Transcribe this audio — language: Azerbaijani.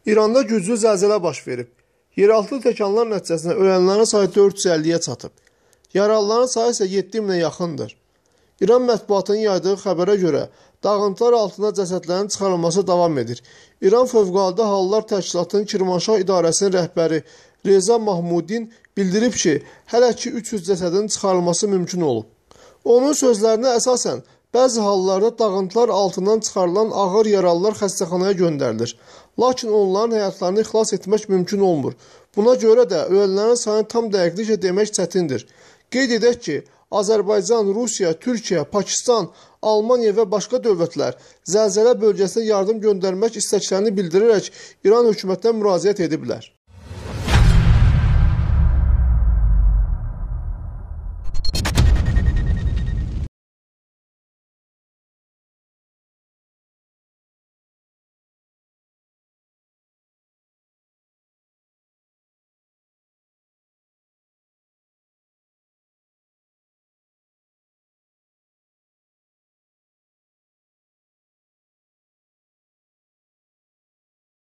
İranda güclü zəlzələ baş verib. Yeraltı təkanlar nəticəsində ölənlərin sayı 450-yə çatıb. Yaralıların sayı isə 7000-ə yaxındır. İran mətbuatının yaydığı xəbərə görə dağıntılar altında cəsədlərin çıxarılması davam edir. İran Fövqəladə Hallar Təşkilatının Kirmanşah İdarəsinin rəhbəri Reza Mahmudin bildirib ki, hələ ki 300 cəsədin çıxarılması mümkün olub. Onun sözlərinə əsasən, bəzi hallarda dağıntılar altından çıxarılan ağır yaralılar xəstəxanaya göndərilir. Lakin onların həyatlarını xilas etmək mümkün olmur. Buna görə də ölənlərin sayını tam dəqiqliklə demək çətindir. Qeyd edək ki, Azərbaycan, Rusiya, Türkiyə, Pakistan, Almaniya və başqa dövlətlər zəlzələ bölgəsinə yardım göndərmək istəklərini bildirərək İran hökumətinə müraciət ediblər.